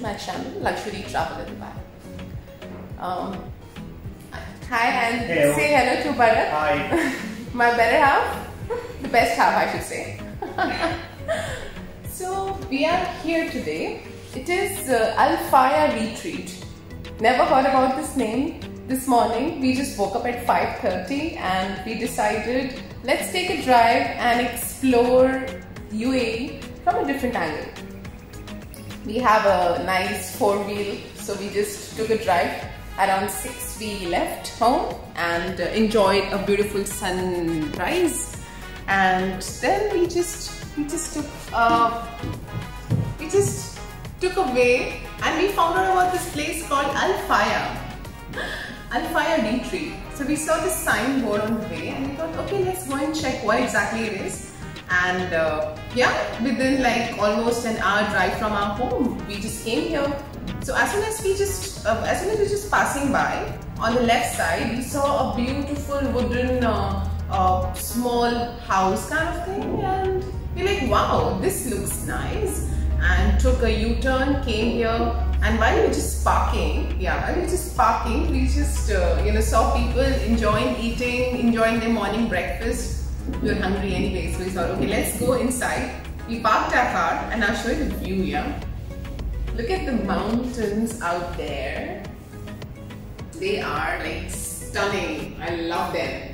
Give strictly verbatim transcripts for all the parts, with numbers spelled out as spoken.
my channel, Luxury Travel in Dubai. Um, hi and hello. Say hello to Bharat. Hi. My better half, the best half I should say. So we are here today. It is uh, Al Faya Retreat. Never heard about this name. This morning we just woke up at five thirty and we decided let's take a drive and explore U A E from a different angle. We have a nice four wheel, so we just took a drive. Around six we left home and uh, enjoyed a beautiful sunrise, and then we just we just took uh, we just took a way and we found out about this place called Al Faya. Al Faya Retreat. So we saw this signboard on the way and we thought, okay, let's go and check what exactly it is. And uh, yeah, within like almost an hour drive from our home, we just came here. So as soon as we just, uh, as soon as we were just passing by, on the left side, we saw a beautiful wooden uh, uh, small house kind of thing, and we're like, wow, this looks nice. And took a U-turn, came here, and while we were just parking, yeah, while we were just parking, we just uh, you know saw people enjoying eating, enjoying their morning breakfast. We were hungry anyway, so we thought, okay, let's go inside. We parked our car, and I'll show you the view. Yeah, look at the mountains out there. They are like stunning. I love them.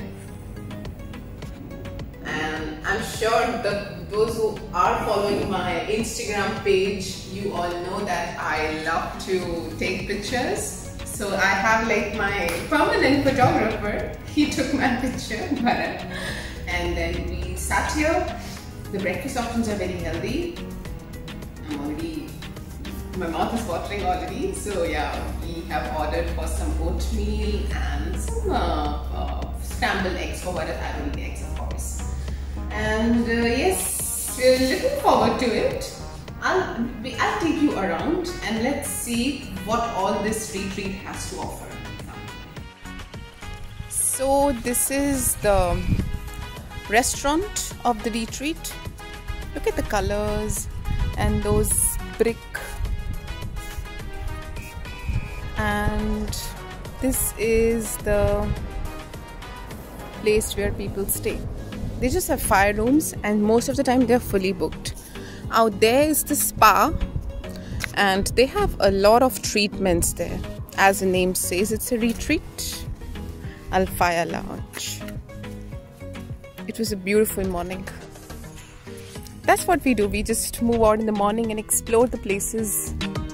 And I'm sure the those who are following my Instagram page, you all know that I love to take pictures. So I have like my permanent photographer. He took my picture, Bharat. And then we sat here. The breakfast options are very healthy. I'm already, my mouth is watering already. So yeah, we have ordered for some oatmeal and some uh, uh, scrambled eggs for Bharat. I don't eat eggs, of course. And uh, yes, we're looking forward to it. I'll, I'll take you around and let's see what all this retreat has to offer. So this is the restaurant of the retreat. Look at the colors and those brick. And this is the place where people stay. They just have fire rooms and most of the time they're fully booked. Out there is the spa and they have a lot of treatments there. As the name says, it's a retreat. Al Faya Lounge. It was a beautiful morning. That's what we do. We just move out in the morning and explore the places.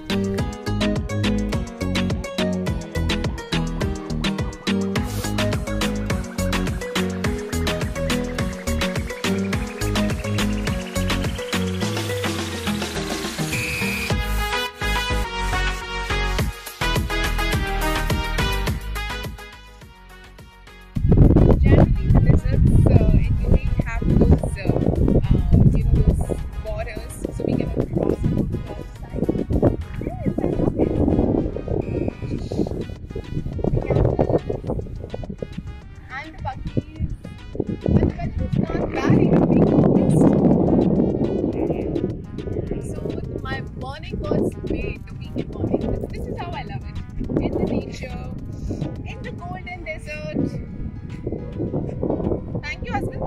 In the golden desert. Thank you, husband.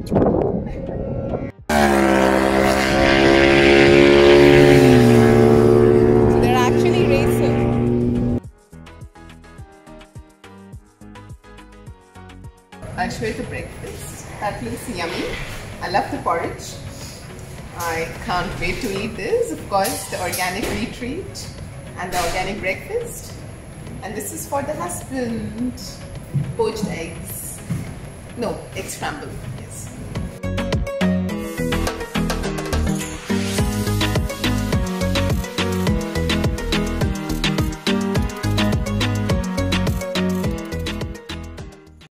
So they're actually racing. I'll show you the breakfast. That looks yummy. I love the porridge. I can't wait to eat this. Of course, the organic retreat and the organic breakfast. And this is for the husband. Poached eggs. No, egg scrambled.